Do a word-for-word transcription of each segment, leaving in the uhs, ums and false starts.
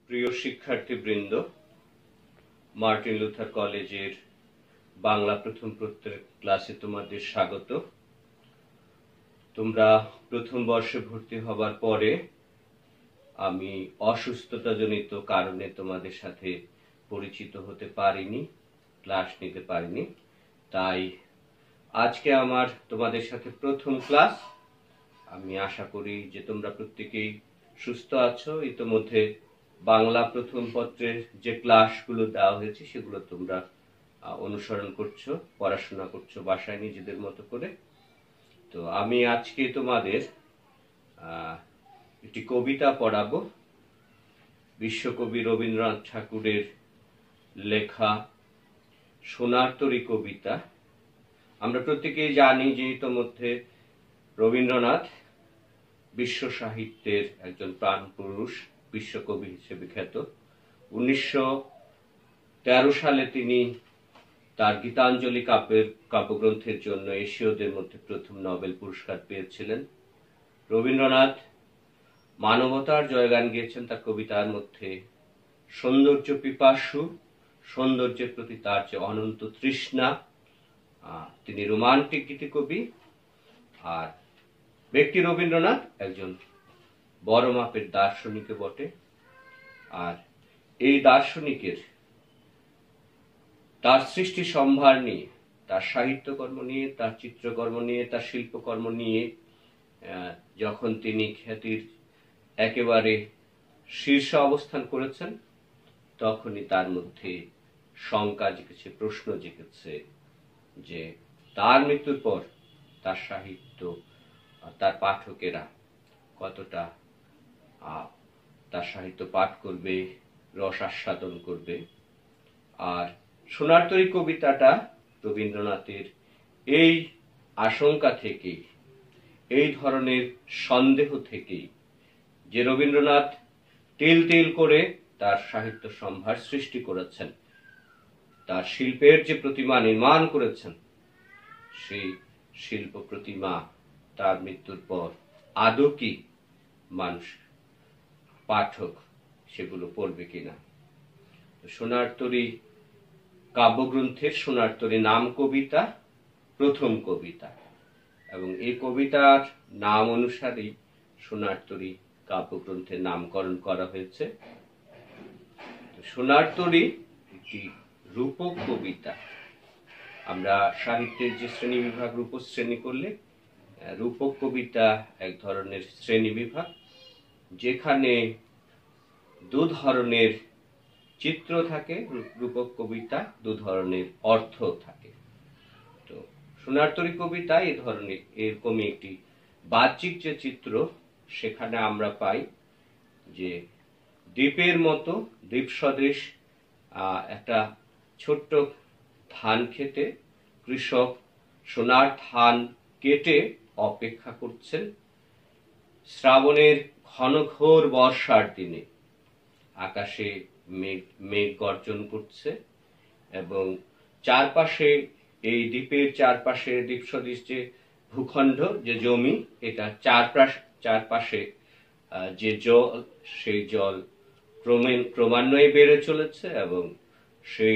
প্রিয় শিক্ষার্থীবৃন্দ, Martin Luther কলেজের বাংলা প্রথম পত্রের ক্লাসে তোমাদের স্বাগত। তোমরা প্রথম বর্ষে ভর্তি হবার পরে আমি অসুস্থতাজনিত কারণে তোমাদের সাথে পরিচিত হতে পারিনি, ক্লাস নিতে পারিনি। তাই আজকে আমার তোমাদের সাথে প্রথম ক্লাস। আমি আশা করি যে তোমরা প্রত্যেকেই সুস্থ আছো। ইতোমধ্যে বাংলা প্রথম পত্রের যে ক্লাসগুলো দেওয়া হয়েছে সেগুলো তোমরা অনুসরণ করছো, পড়াশোনা করছো বাসায় নিজেদের মতো করে। তো আমি আজকে তোমাদের একটি কবিতা পড়াবো, বিশ্বকবি রবীন্দ্রনাথ ঠাকুরের লেখা সোনার তরী কবিতা। আমরা প্রত্যেকেই জানি যে ইতোমধ্যে রবীন্দ্রনাথ বিশ্ব সাহিত্যের একজন প্রাণ পুরুষ, বিশ্বকবি হিসেবে খ্যাত। উনিশশো তেরো সালে তিনি তার গীতাঞ্জলি কাব্যের কাব্যগ্রন্থের জন্য এশীয়দের মধ্যে প্রথম নোবেল পুরস্কার পেয়েছিলেন। রবীন্দ্রনাথ মানবতার জয়গান গেয়েছেন তার কবিতার মধ্যে। সৌন্দর্য পিপাসু, সৌন্দর্যের প্রতি তার যে অনন্ত তৃষ্ণা। তিনি রোমান্টিক গীতিকবি। আর ব্যক্তি রবীন্দ্রনাথ একজন বড় মাপের দার্শনিক বটে। আর এই দার্শনিকের তার সৃষ্টি সম্ভার নিয়ে, তার সাহিত্যকর্ম নিয়ে, তার চিত্রকর্ম নিয়ে, তার শিল্পকর্ম নিয়ে যখন তিনি খ্যাতির একেবারে শীর্ষে অবস্থান করেছেন, তখনই তার মধ্যে শঙ্কা জেগেছে, প্রশ্ন জেগেছে যে তার মৃত্যুর পর তার সাহিত্য, তার পাঠকেরা কতটা তার সাহিত্য পাঠ করবে, রস আস্বাদন করবে। আর সোনার তরী কবিতাটা রবীন্দ্রনাথের এই আশঙ্কা থেকেই, এই ধরনের সন্দেহ থেকেই, যে রবীন্দ্রনাথ তিল তিল করে তার সাহিত্য সম্ভার সৃষ্টি করেছেন, তার শিল্পের যে প্রতিমা নির্মাণ করেছেন, সেই শিল্প প্রতিমা তার মৃত্যুর পর আদৌ কি মানুষ, পাঠক সেগুলো পড়বে কিনা। সোনার তরী কাব্যগ্রন্থের সোনার তরী নাম কবিতা, প্রথম কবিতা, এবং এই কবিতার নাম অনুসারেই সোনার তরী কাব্যগ্রন্থের নামকরণ করা হয়েছে। সোনার তরী একটি রূপক কবিতা। আমরা সাহিত্যের যে শ্রেণী বিভাগ, রূপশ্রেণী করলে রূপক কবিতা এক ধরনের শ্রেণী বিভাগ, যেখানে দু ধরনের চিত্র থাকে। রূপক কবিতা দু ধরনের অর্থ থাকে। তো সোনার তরী কবিতা এই ধরনের এরকমই একটি বাহ্যিক যে চিত্র, সেখানে আমরা পাই যে দ্বীপের মতো, দ্বীপ সদৃশ একটা ছোট্ট ধান খেতে কৃষক সোনার ধান কেটে অপেক্ষা করছেন শ্রাবণের ঘনঘোর বর্ষার দিনে। আকাশে মেঘ মেঘ গর্জন করছে এবং চারপাশে, এই দ্বীপের চারপাশে, দ্বীপ সদৃশ যে ভূখণ্ড, যে জমি, এটা চারপাশ চারপাশে যে জল, সেই জল ক্রমে ক্রমান্বয়ে বেড়ে চলেছে এবং সেই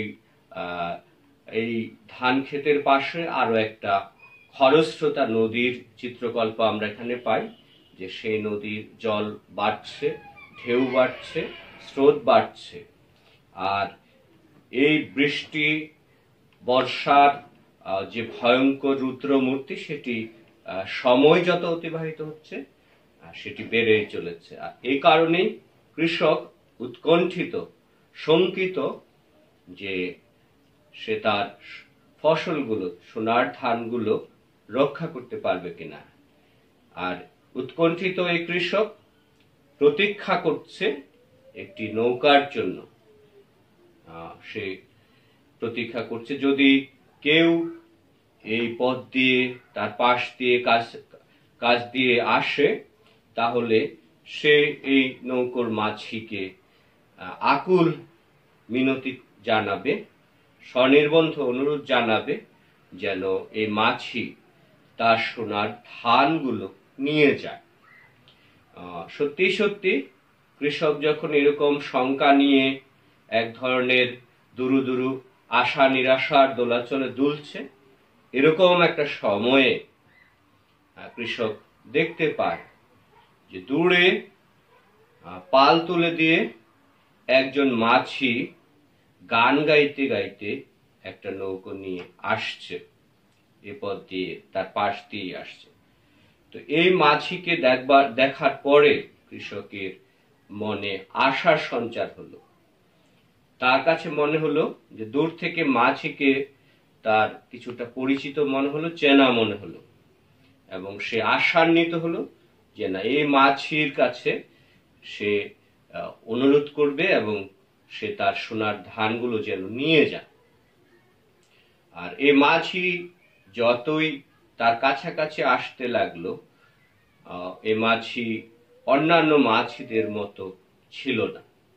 এই ধান ক্ষেতের পাশে আরো একটা খরস্রোতা নদীর চিত্রকল্প আমরা এখানে পাই, যে সেই নদীর জল বাড়ছে, ঢেউ বাড়ছে, স্রোত বাড়ছে। আর এই বৃষ্টি, বর্ষার যে ভয়ঙ্কর রুদ্রমূর্তি, সেটি সময় যত অতিবাহিত হচ্ছে সেটি বেড়ে চলেছে। আর এই কারণেই কৃষক উৎকণ্ঠিত, শঙ্কিত যে সে তার ফসলগুলো, সোনার ধানগুলো রক্ষা করতে পারবে কিনা। আর উৎকণ্ঠিত এই কৃষক প্রতীক্ষা করছে একটি নৌকার জন্য। সে প্রতীক্ষা করছে, যদি কেউ এই পথ দিয়ে, তার পাশ দিয়ে, কাজ কাজ দিয়ে আসে, তাহলে সে এই নৌকোর মাঝিকে আকুল মিনতি জানাবে, স্বনির্বন্ধ অনুরোধ জানাবে যেন এই মাঝি তার সোনার ধানগুলো নিয়ে যায়। সত্যি সত্যি কৃষক যখন এরকম শঙ্কা নিয়ে এক ধরনের দুরু দুরু আশা নিরাশার দোলাচলে দুলছে, এরকম একটা সময়ে কৃষক দেখতে পায় যে দূরে পাল তুলে দিয়ে একজন মাঝি গান গাইতে গাইতে একটা নৌকো নিয়ে আসছে, এ পথ দিয়ে তার পাশ দিয়ে আসছে। তো এই মাঝিকে দেখবার দেখার পরে কৃষকের মনে আশার সঞ্চার হলো। তার কাছে মনে হলো যে দূর থেকে মাঝিকে তার কিছুটা পরিচিত মনে হলো, চেনা মনে হলো, এবং সে আশান্বিত হলো যে না, এই মাঝির কাছে সে অনুরোধ করবে এবং সে তার সোনার ধানগুলো যেন নিয়ে যায়। আর এই মাঝি যতই তার কাছাকাছি আসতে লাগলো, এই মাঝি অন্যান্য মাঝিদের মতো ছিল না।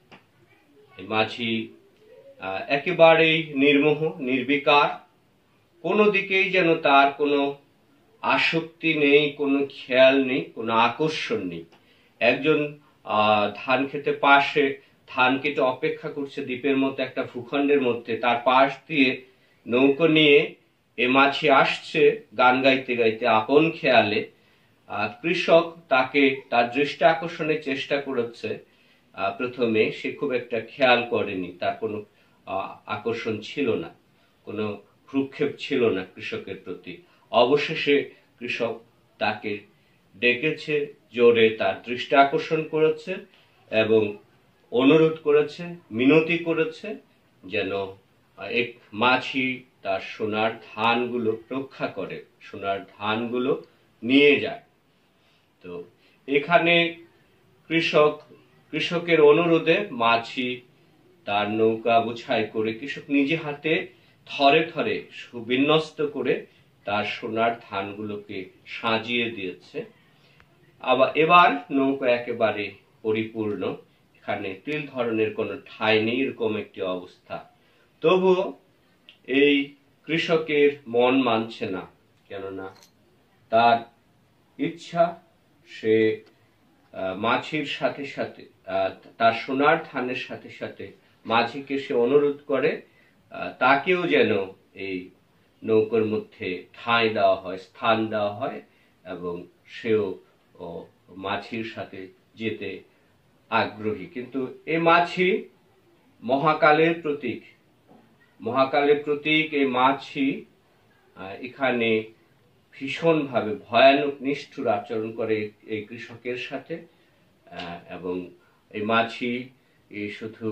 এই মাঝি একেবারেই নির্মোহ, নির্বিকার, কোনো দিকেই যেন তার কোনো আসক্তি নেই, কোনো খেয়াল নেই, কোনো আকর্ষণ নেই। একজন আহ ধান খেতে পাশে ধান কেটে অপেক্ষা করছে দ্বীপের মতো একটা ভূখণ্ডের মধ্যে, তার পাশ দিয়ে নৌকো নিয়ে এ মাঝি আসছে গান গাইতে গাইতে আপন খেয়ালে। আহ কৃষক তাকে তার দৃষ্টি আকর্ষণের চেষ্টা করেছে, প্রথমে সে খুব একটা খেয়াল করেনি, তার কোনো আকর্ষণ ছিল না, কোনো ভ্রুক্ষেপ ছিল না কৃষকের প্রতি। অবশেষে কৃষক তাকে ডেকেছে, জোরে তার দৃষ্টি আকর্ষণ করেছে এবং অনুরোধ করেছে, মিনতি করেছে যেন এক মাঝি তার সোনার ধানগুলো রক্ষা করে, সোনার ধানগুলো নিয়ে যায়। তো এখানে কৃষক কৃষকের অনুরোধে মাঝি তার নৌকা বোঝাই করে কৃষক নিজে হাতে থরে থরে সুবিন্যস্ত করে তার সোনার ধানগুলোকে সাজিয়ে দিয়েছে। আবার এবার নৌকা একেবারে পরিপূর্ণ, এখানে তিল ধরনের কোনো ঠাঁই নেই, এরকম একটি অবস্থা। তবুও এই কৃষকের মন মানছে না, কেননা তার ইচ্ছা সে মাঝির সাথে সাথে তার সোনার ধানের সাথে সাথে মাঝিকে সে অনুরোধ করে তাকেও যেন এই নৌকার মধ্যে ঠাঁই দেওয়া হয়, স্থান দেওয়া হয়, এবং সেও মাঝির সাথে যেতে আগ্রহী। কিন্তু এই মাঝি মহাকালের প্রতীক, মহাকালের প্রতীক এই মাঝি এখানে ভীষণভাবে ভয়ানক নিষ্ঠুর আচরণ করে এই কৃষকের সাথে। এবং এই মাঝি এই শুধু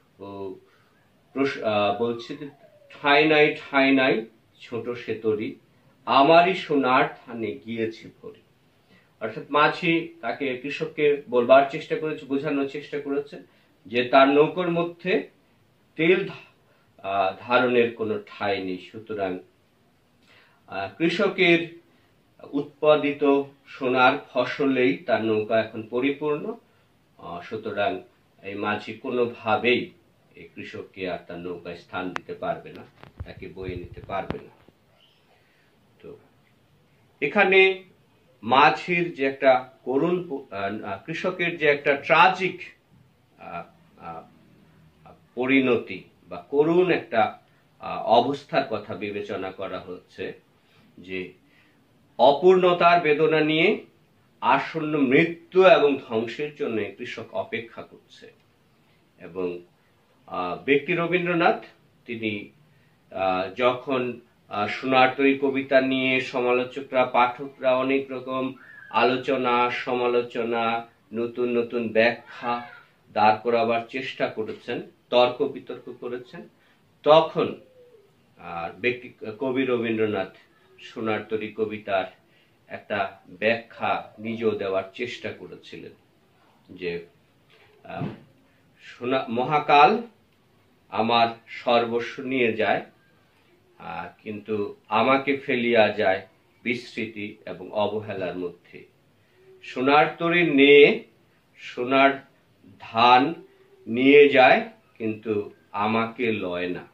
বলছে যে ঠাঁই নাই, ঠাঁই নাই ছোট সেতরি, আমারই সোনার ধানে গিয়েছে ভরি। অর্থাৎ মাঝি তাকে কৃষককে বলবার চেষ্টা করেছে, বোঝানোর চেষ্টা করেছে যে তার নৌকোর মধ্যে তেল ধারণের কোনো ঠাঁই নেই। সুতরাং কৃষকের উৎপাদিত সোনার ফসলেই তার নৌকা এখন পরিপূর্ণ। সুতরাং এই মাঝি কোনোভাবেই এই কৃষককে আর তার নৌকায় স্থান দিতে পারবে না, তাকে বয়ে নিতে পারবে না। তো এখানে মাঝির যে একটা করুণ, কৃষকের যে একটা ট্রাজিক পরিণতি বা করুণ একটা অবস্থার কথা বিবেচনা করা হচ্ছে, যে অপূর্ণতার বেদনা নিয়ে আসন্ন মৃত্যু এবং ধ্বংসের জন্য কৃষক অপেক্ষা করছে। এবং ব্যক্তি রবীন্দ্রনাথ তিনি যখন সোনার তরী কবিতা নিয়ে সমালোচকরা, পাঠকরা অনেক রকম আলোচনা, সমালোচনা, নতুন নতুন ব্যাখ্যা দাঁড় করাবার চেষ্টা করেছেন, তর্ক বিতর্ক করেছেন, তখন ব্যক্তি কবি রবীন্দ্রনাথ সোনার তরী কবিতার একটা ব্যাখ্যা নিজেও দেওয়ার চেষ্টা করেছিলেন, যে সোনা মহাকাল আমার সর্বস্ব নিয়ে যায়, কিন্তু আমাকে ফেলিয়া যায় বিস্মৃতি এবং অবহেলার মধ্যে। সোনার তরী নিয়ে সোনার ধান নিয়ে যায়, কিন্তু আমাকে লয় না।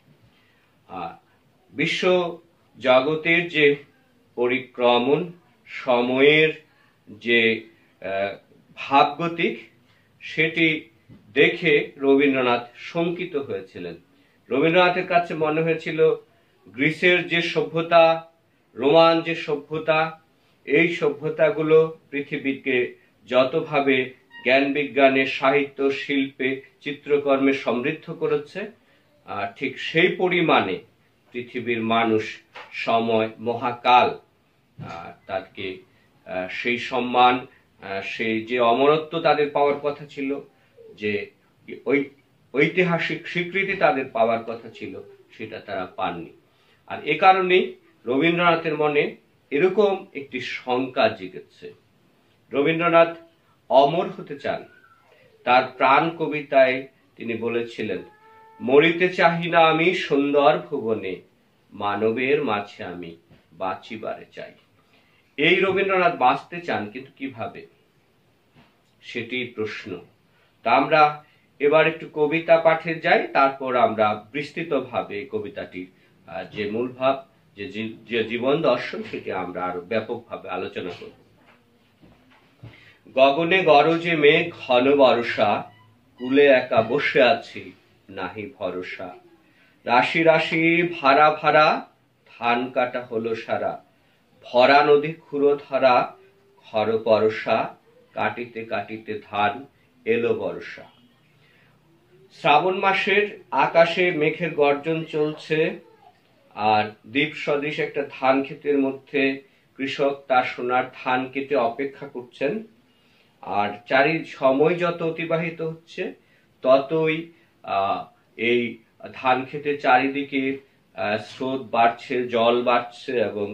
বিশ্ব জগতের যে পরিক্রমণ, সময়ের যে ভাবগতিক, সেটি দেখে রবীন্দ্রনাথ শঙ্কিত হয়েছিলেন। রবীন্দ্রনাথের কাছে মনে হয়েছিল গ্রিসের যে সভ্যতা, রোমান যে সভ্যতা, এই সভ্যতাগুলো পৃথিবীকে যতভাবে জ্ঞান বিজ্ঞানে, সাহিত্য, শিল্পে, চিত্রকর্মে সমৃদ্ধ করেছে, ঠিক সেই পরিমাণে পৃথিবীর মানুষ, সময়, মহাকাল তাকে সেই সম্মান, সেই যে অমরত্ব তাদের পাওয়ার কথা ছিল, যে ওই ঐতিহাসিক স্বীকৃতি তাদের পাওয়ার কথা ছিল, সেটা তারা পাননি। আর এ কারণেই রবীন্দ্রনাথের মনে এরকম একটি শঙ্কা জেগেছে। রবীন্দ্রনাথ অমর হতে চান। তার প্রাণ কবিতায় তিনি বলেছিলেন, মরিতে চাহি না আমি সুন্দর ভুবনে, মানবের মাঝে আমি বাঁচিবারে চাই। এই রবীন্দ্রনাথ বাঁচতে চান, কিন্তু কিভাবে, সেটি প্রশ্ন। তা আমরা এবার একটু কবিতা পাঠে যাই, তারপর আমরা বিস্তৃতভাবে কবিতাটির যে মূল ভাব, যে জীবন দর্শন, সেটি আমরা আরো ব্যাপকভাবে আলোচনা করব। গগনে গরজে মেঘ ঘন বর্ষা, কুলে একা বসে আছি নাহি ভরসা। রাশি রাশি ভাড়া ভাড়া, ধান কাটা হলো সারা। ভরা নদী খুঁড়ো ধরা, খর পরশা। কাটিতে কাটিতে ধান এলো বর্ষা। শ্রাবণ মাসের আকাশে মেঘের গর্জন চলছে, আর দ্বীপ সদৃশ একটা ধান ক্ষেতের মধ্যে কৃষক তার সোনার ধান কেটে অপেক্ষা করছেন। আর চারি সময় যত অতিবাহিত হচ্ছে, ততই এই ধান ক্ষেতের চারিদিকে স্রোত বাড়ছে, জল বাড়ছে, এবং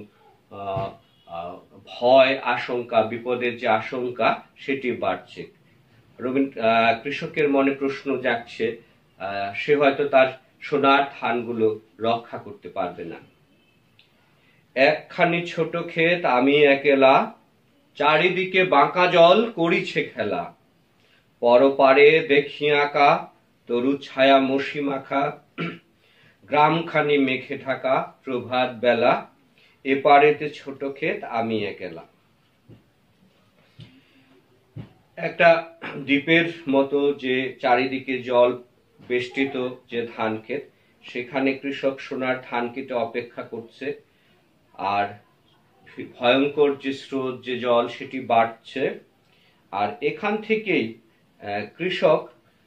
ভয়, আশঙ্কা, বিপদের যে আশঙ্কা, সেটি বাড়ছে। রবীন্দ্র কৃষকের মনে প্রশ্ন জাগছে, সে হয়তো তার সোনার ধানগুলো রক্ষা করতে পারবে না। একখানি ছোট ক্ষেত আমি একেলা, চারিদিকে বাঁকা জল করিছে খেলা। পরপারে দেখি আঁকা তরু ছায়া মশি মাখা, গ্রামখানি মেঘে ঢাকা প্রভাত বেলা। এপারেতে ছোট ক্ষেত আমি একেলা। একটা দ্বীপের মতো যে চারিদিকে জল বেষ্টিত যে ধান ক্ষেত, সেখানে কৃষক সোনার ধান কেটে অপেক্ষা করছে। আর ভয়ঙ্কর যে স্রোত, যে জল, সেটি বাড়ছে। আর এখান থেকেই কৃষক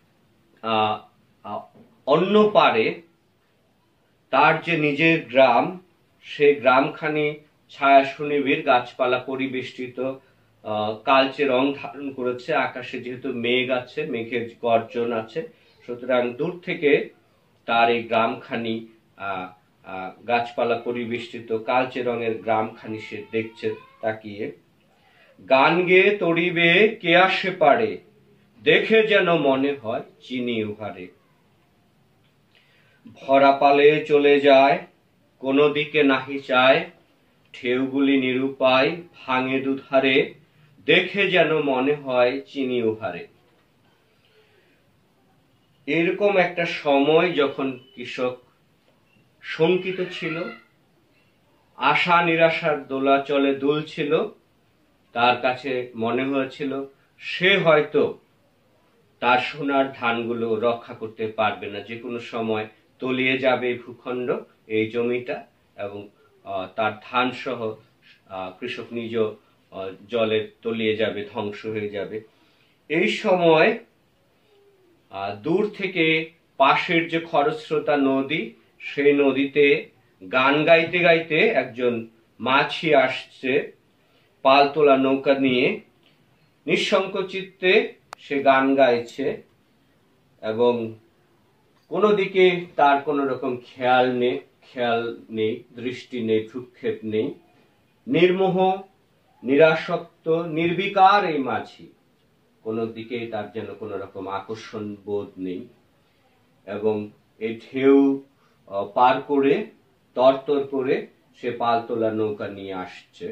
অন্য পারে তার যে নিজের গ্রাম, সে গ্রামখানি ছায়া সুনিবিড়, গাছপালা পরিবেষ্টিত, কালচে রং ধারণ করেছে। আকাশে যেহেতু মেঘ আছে, মেঘের গর্জন আছে, সুতরাং দূর থেকে তার এই গ্রামখানি, গাছপালা পরিবেষ্টিত কালচে রঙের গ্রামখানি সে দেখছে তাকিয়ে। গান গেয়ে তড়িবে কে আসে পারে, দেখে যেন মনে হয় চিনি উহারে। ভরা পালে চলে যায়, কোনো দিকে নাহি চায়, ঢেউগুলি নিরুপায় ভাঙে দুধারে, দেখে যেন মনে হয় চিনি উহারে। এরকম একটা সময় যখন কৃষক শঙ্কিত ছিল, আশা নিরাশার দোলাচলে দুলছিল, তার কাছে মনে হয়েছিল সে হয়তো তার সোনার ধানগুলো রক্ষা করতে পারবে না, যে কোনো সময় তলিয়ে যাবে ভূখণ্ড, এই জমিটা, এবং তার ধান সহ কৃষক নিজ জলে তলিয়ে যাবে, ধ্বংস হয়ে যাবে। এই সময় দূর থেকে পাশের যে খরস্রোতা নদী, সেই নদীতে গান গাইতে গাইতে একজন মাঝি আসছে পালতোলা নৌকা নিয়ে। নিঃসংকোচিত্তে সে গান গাইছে, এবং কোনো দিকে তার কোনো রকম খেয়াল নেই, খেয়াল নেই, দৃষ্টি নেই, ভ্রুক্ষেপ নেই। নির্মোহ, নিরাসক্ত, নির্বিকার এই মাঝি, কোনো দিকে তার যেন কোনো রকম আকর্ষণ বোধ নেই। এবং এই ঢেউ পার করে, তরতর করে সে পালতোলা নৌকা নিয়ে আসছে।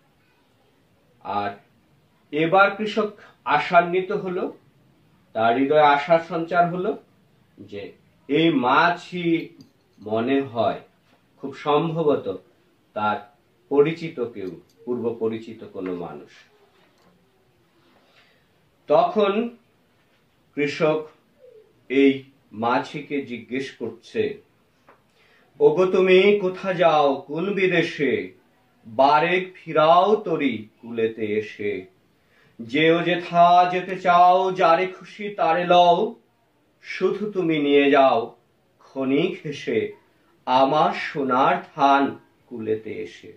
আর এবার কৃষক আশান্বিত হলো, তার হৃদয়ে আশার সঞ্চার হলো যে এই মাছই মনে হয় খুব সম্ভবত তার পরিচিত কেউ, পূর্ব পরিচিত কোনো মানুষ। তখন কৃষক এই মাছিকে জিজ্ঞেস করছে, ওগো তুমি কোথা যাও কোন বিদেশে, বারেক ফিরাও তরি কুলেতে এসে। যেও যেথা যেতে চাও, যারে খুশি তারে লও, শুধু তুমি নিয়ে যাও ক্ষণিক হেসে, আমার সোনার ধান কুলেতে এসে।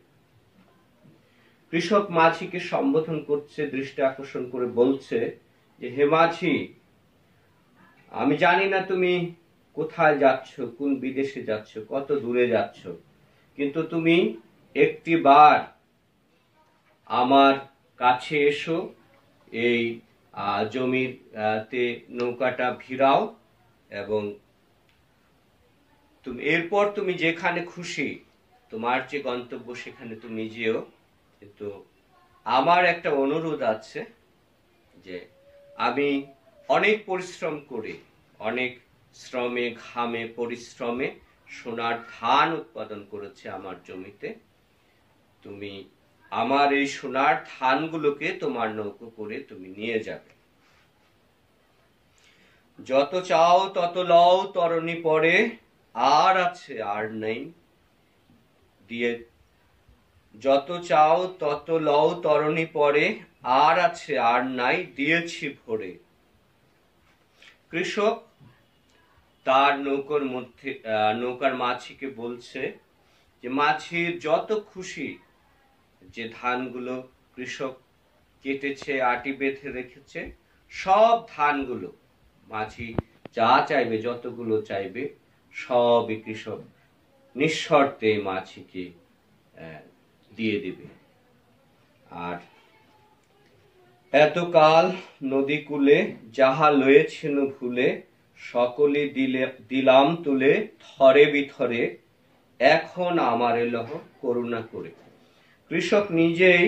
কৃষক মাছিকে সম্বোধন করছে, দৃষ্টি আকর্ষণ করে বলছে যে, হে মাছি, আমি জানি না তুমি কোথায় যাচ্ছ, কোন বিদেশে যাচ্ছ, কত দূরে যাচ্ছ, কিন্তু তুমি একটি বার আমার কাছে এসো, এই জমিতে নৌকাটা ভিড়াও এবং তুমি এরপর তুমি যেখানে খুশি তোমার যে গন্তব্য সেখানে তুমি যেও, কিন্তু আমার একটা অনুরোধ আছে যে আমি অনেক পরিশ্রম করে, অনেক শ্রমে ঘামে পরিশ্রমে সোনার ধান উৎপাদন করেছে আমার জমিতে, তুমি আমার এই সোনার ধানগুলোকে তোমার নৌকো করে তুমি নিয়ে যাবে। যত চাও তত লও তরণী পরে, আর আছে আর নেই দিয়ে। যত চাও তত লও তরণী পরে, আর আছে আর নাই দিয়েছি ভরে। কৃষক তার নৌকার মধ্যে নৌকার মাছিকে বলছে যে, মাছির যত খুশি যে ধানগুলো কৃষক কেটেছে আটি বেঁধে রেখেছে, সব ধানগুলো মাছি যা চাইবে, যতগুলো চাইবে সবই কৃষক নিঃশর্তে মাছিকে দিয়ে দেবে। আর এতকাল নদী কূলে যাহা লয়েছেন ভুলে, সকলে দিলে দিলাম তুলে থরে বিথরে, এখন আমার এলহ করুণা করে। কৃষক নিজেই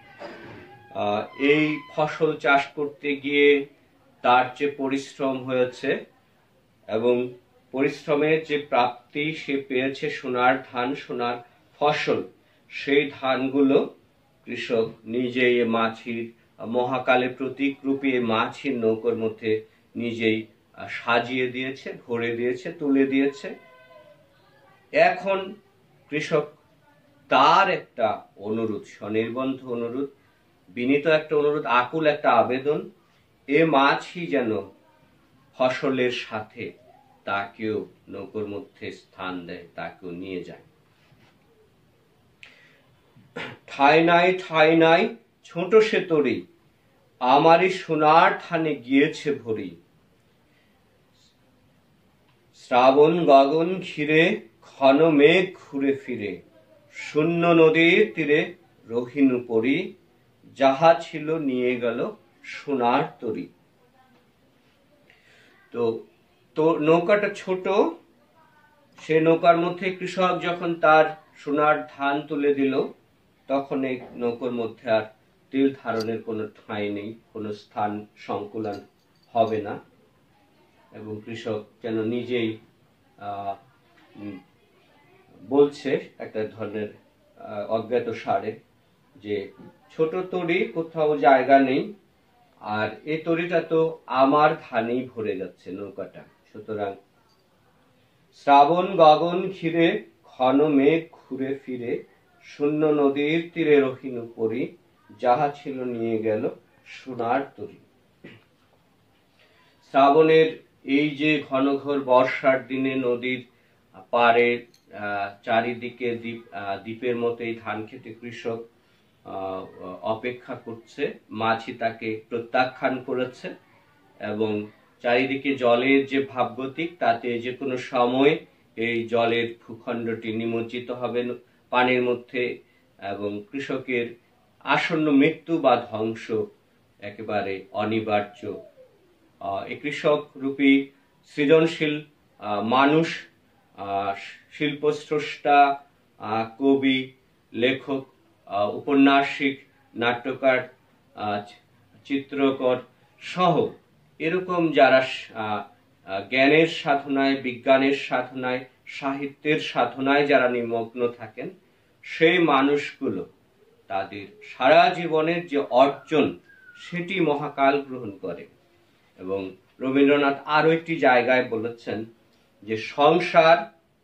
এই ফসল চাষ করতে গিয়ে তার যে পরিশ্রম হয়েছে এবং পরিশ্রমের যে প্রাপ্তি সে পেয়েছে, সোনার ধান, সোনার ফসল, সেই ধানগুলো কৃষক নিজেই মাছির মহাকালে প্রতীক রূপে মাছির নৌকার মধ্যে নিজেই সাজিয়ে দিয়েছে, ভরে দিয়েছে, তুলে দিয়েছে। এখন কৃষক তার একটা অনুরোধ, স্বনির্বন্ধ অনুরোধ, বিনীত একটা অনুরোধ, আকুল একটা আবেদন, এ মাছি যেন ফসলের সাথে তাকেও নৌকার মধ্যে স্থান দেয়, তাকেও নিয়ে যায়। ঠাই নাই ঠাই নাই ছোট সে তরি, আমারই সোনার ধানে গিয়েছে ভরি। শ্রাবণ গগন ঘিরে ঘন মেঘ ঘুরে ফিরে, শূন্য নদীর তীরে রহিনু পরি, যাহা ছিল নিয়ে গেল সোনার তরি। তো তো নৌকাটা ছোট, সে নৌকার মধ্যে কৃষক যখন তার সোনার ধান তুলে দিল, তখন এই নৌকার মধ্যে আর তিল ধারণের কোনো ঠাঁই নেই, কোনো স্থান সংকুলন হবে না। এবং কৃষক যেন নিজেই আহ বলছে একটা ধরনের অজ্ঞাত সারে যে, ছোট তরি, কোথাও জায়গা নেই, আর এই তরিটা তো আমার ধানেই ভরে যাচ্ছে নৌকাটা, সুতরাং শ্রাবণ গগন ঘিরে ঘন মেঘ ঘুরে ফিরে, শূন্য নদীর তীরে রহিনু পরি, যাহা ছিল নিয়ে গেল সোনার তরি। শ্রাবণের এই যে ঘন ঘোর বর্ষার দিনে নদীর পারে চারিদিকে দ্বীপ দ্বীপের মতো এই ধান খেতে কৃষক অপেক্ষা করছে, মাছি তাকে প্রত্যাখ্যান করেছে এবং চারিদিকে জলের যে ভাবগতিক, তাতে যে কোনো সময় এই জলের ভূখণ্ডটি নিমজ্জিত হবে পানির মধ্যে এবং কৃষকের আসন্ন মৃত্যু বা ধ্বংস একেবারে অনিবার্য। এই কৃষক রূপী সৃজনশীল মানুষ, শিল্পস্রষ্টা, কবি, লেখক, উপন্যাসিক, নাট্যকার, চিত্রকর সহ এরকম যারা জ্ঞানের সাধনায়, বিজ্ঞানের সাধনায়, সাহিত্যের সাধনায় যারা নিমগ্ন থাকেন, সেই মানুষগুলো তাদের সারা জীবনের যে অর্জন সেটি মহাকাল গ্রহণ করে এবং রবীন্দ্রনাথ আরো একটি জায়গায় বলেছেন যে সংসার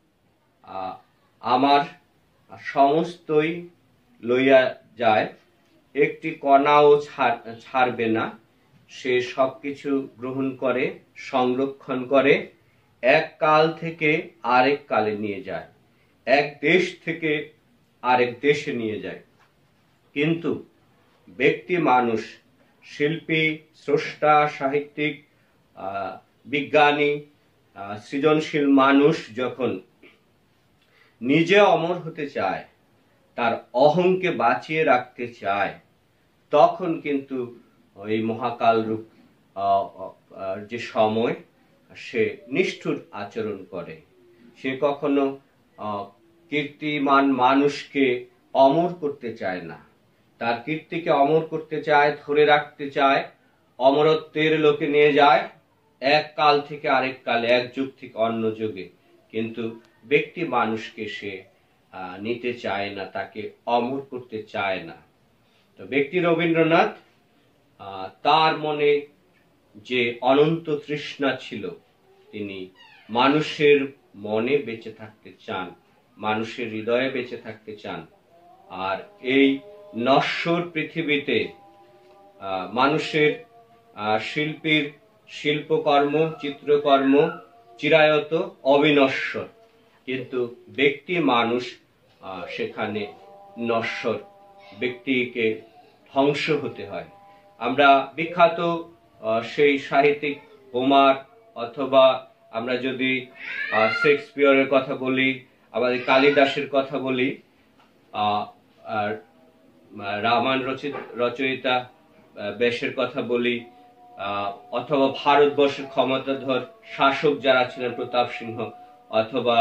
আমার সমস্তই লইয়া যায়, একটি কণাও ছাড়বে না, সে সবকিছু গ্রহণ করে, সংরক্ষণ করে, এক কাল থেকে আরেক কালে নিয়ে যায়, এক দেশ থেকে আরেক দেশে নিয়ে যায়। কিন্তু ব্যক্তি মানুষ, শিল্পী, স্রষ্টা, সাহিত্যিক, বিজ্ঞানী, সৃজনশীল মানুষ যখন নিজে অমর হতে চায়, তার অহংকে বাঁচিয়ে রাখতে চায়, তখন কিন্তু এই মহাকাল রূপ যে সময় সে নিষ্ঠুর আচরণ করে। সে কখনো কীর্তিমান মানুষকে অমর করতে চায় না, তার কীর্তিকে অমর করতে চায়, ধরে রাখতে চায়, অমরত্বের লোকে নিয়ে যায়, এক কাল থেকে আরেক কালে, এক যুগ থেকে অন্য যুগে। কিন্তু ব্যক্তি মানুষকে সে নিতে চায় না, তাকে অমর করতে চায় না। তো ব্যক্তি রবীন্দ্রনাথ তার মনে যে অনন্ত তৃষ্ণা ছিল, তিনি মানুষের মনে বেঁচে থাকতে চান, মানুষের হৃদয়ে বেঁচে থাকতে চান। আর এই নশ্বর পৃথিবীতে মানুষের শিল্পীর শিল্পকর্ম, চিত্রকর্ম চিরায়ত, অবিনশ্বর, কিন্তু ব্যক্তি মানুষ সেখানে নশ্বর, ব্যক্তিকে ধ্বংস হতে হয়। আমরা বিখ্যাত সেই সাহিত্যিক হোমার, অথবা আমরা যদি শেক্সপিয়রের কথা বলি, আমাদের কালিদাসের কথা বলি, আর রামায়ণ রচিত রচয়িতা ব্যাসের কথা বলি, অথবা ভারতবর্ষের ক্ষমতাধর শাসক যারা ছিলেন প্রতাপ সিংহ, অথবা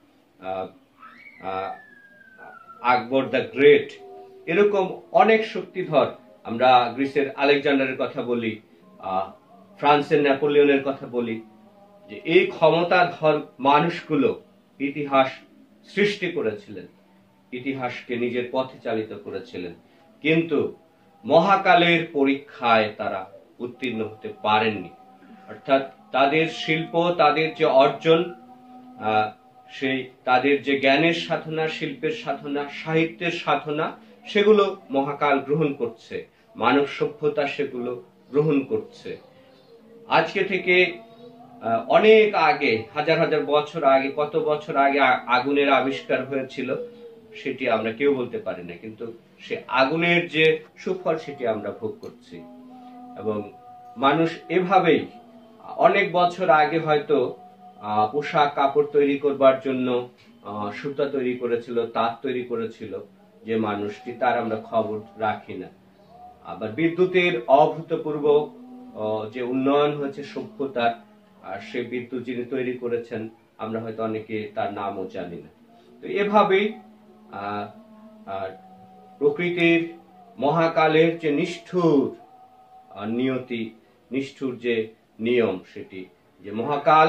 আকবর দ্য গ্রেট, এরকম অনেক শক্তিধর, আমরা গ্রিসের আলেকজান্ডারের কথা বলি, ফ্রান্সের নেপোলিয়নের কথা বলি, যে এই ক্ষমতাধর মানুষগুলো ইতিহাস সৃষ্টি করেছিলেন, ইতিহাসকে নিজের পথে চালিত করেছিলেন, কিন্তু মহাকালের পরীক্ষায় তারা উত্তীর্ণ হতে পারেননি। অর্থাৎ তাদের শিল্প, তাদের যে অর্জন, সেই তাদের যে জ্ঞানের সাধনা, শিল্পের সাধনা, সাহিত্যের সাধনা, সেগুলো মহাকাল গ্রহণ করছে, মানব সভ্যতা সেগুলো গ্রহণ করছে। আজকে থেকে অনেক আগে, হাজার হাজার বছর আগে, কত বছর আগে আগুনের আবিষ্কার হয়েছিল সেটি আমরা কেউ বলতে পারি না, কিন্তু সে আগুনের যে সুফল সেটি আমরা ভোগ করছি। এবং মানুষ এভাবেই অনেক বছর আগে হয়তো পোশাক কাপড় তৈরি করবার জন্য সুতা তৈরি করেছিল, তাঁত তৈরি করেছিল যে মানুষটি, তার আমরা খবর রাখি না। আবার বিদ্যুতের অভূতপূর্ব যে উন্নয়ন হয়েছে সভ্যতার, আর সে বিদ্যুৎ যিনি তৈরি করেছেন আমরা হয়তো অনেকে তার নামও জানি না। তো এভাবেই আহ প্রকৃতির, মহাকালের যে নিষ্ঠুর নিয়তি, নিষ্ঠুর যে নিয়ম, সেটি যে মহাকাল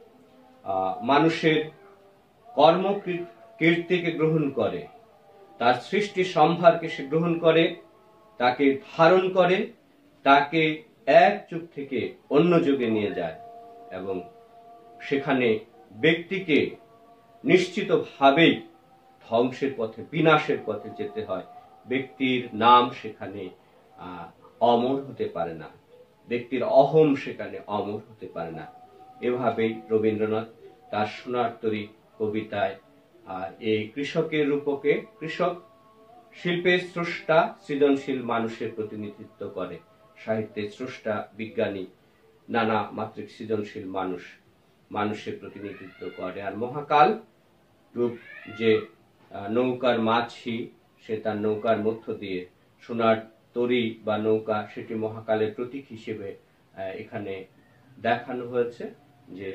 মানুষের কর্ম কীর্তিকে গ্রহণ করে, তার সৃষ্টি সম্ভারকে সে গ্রহণ করে, তাকে ধারণ করে, তাকে এক যুগ থেকে অন্য যুগে নিয়ে যায়, এবং সেখানে ব্যক্তিকে নিশ্চিতভাবেই ধ্বংসের পথে, বিনাশের পথে যেতে হয়। ব্যক্তির নাম সেখানে অমর হতে পারে না, ব্যক্তির অহম সেখানে অমর হতে পারে না। এভাবেই রবীন্দ্রনাথ তার সোনার তরী কবিতায় আর এই কৃষকের রূপকে, কৃষক শিল্পের স্রষ্টা, সৃজনশীল মানুষের প্রতিনিধিত্ব করে, সাহিত্যের স্রষ্টা, বিজ্ঞানী, নানা মাত্রিক সৃজনশীল মানুষ মানুষের প্রতিনিধিত্ব করে। আর মহাকাল রূপ যে নৌকার মাঝি, সে তার নৌকার মধ্য দিয়ে সোনার তরী বা নৌকা, সেটি মহাকালের প্রতীক হিসেবে এখানে দেখানো হয়েছে। যে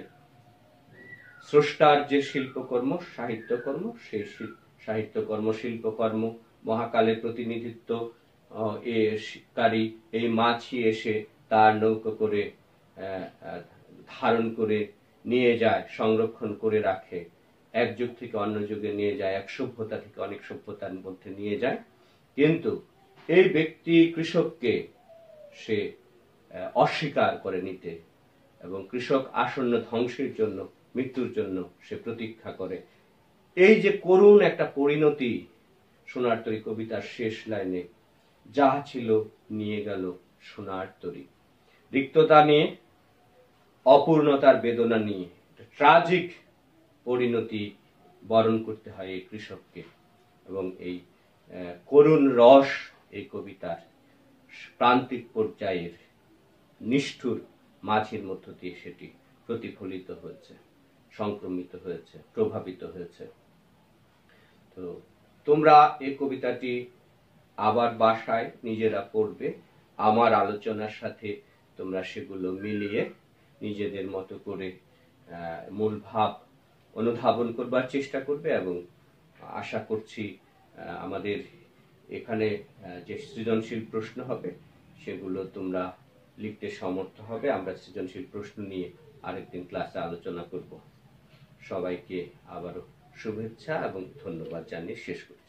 স্রষ্টার যে শিল্পকর্ম, সাহিত্যকর্ম, সেই সাহিত্যকর্ম, শিল্পকর্ম, মহাকালের প্রতিনিধিত্ব কারী এই মাঝি এসে তার নৌকা করে ধারণ করে নিয়ে যায়, সংরক্ষণ করে রাখে, এক যুগ থেকে অন্য যুগে নিয়ে যায়, এক সভ্যতা থেকে অনেক সভ্যতার মধ্যে নিয়ে যায়। কিন্তু এই ব্যক্তি কৃষককে সে অস্বীকার করে নিতে, এবং কৃষক আসন্ন ধ্বংসের জন্য, মৃত্যুর জন্য সে প্রতীক্ষা করে। এই যে করুণ একটা পরিণতি সোনার তরী কবিতার শেষ লাইনে, যা ছিল নিয়ে গেল সোনার তরী। রিক্ততা নিয়ে, অপূর্ণতার বেদনা নিয়ে ট্রাজিক পরিণতি বরণ করতে হয় এই কৃষককে, এবং এই করুণ রস এই কবিতার প্রান্তিক পর্যায়ের নিষ্ঠুর মাঝের মধ্য দিয়ে সেটি প্রতিফলিত হয়েছে, সংক্রমিত হয়েছে, প্রভাবিত হয়েছে। তো তোমরা এই কবিতাটি আবার বাসায় নিজেরা পড়বে, আমার আলোচনার সাথে তোমরা সেগুলো মিলিয়ে নিজেদের মতো করে মূল ভাব অনুধাবন করবার চেষ্টা করবে, এবং আশা করছি আমাদের এখানে যে সৃজনশীল প্রশ্ন হবে সেগুলো তোমরা লিখতে সমর্থ হবে। আমরা সৃজনশীল প্রশ্ন নিয়ে আরেকদিন ক্লাসে আলোচনা করব। সবাইকে আবারও শুভেচ্ছা এবং ধন্যবাদ জানিয়ে শেষ করছি।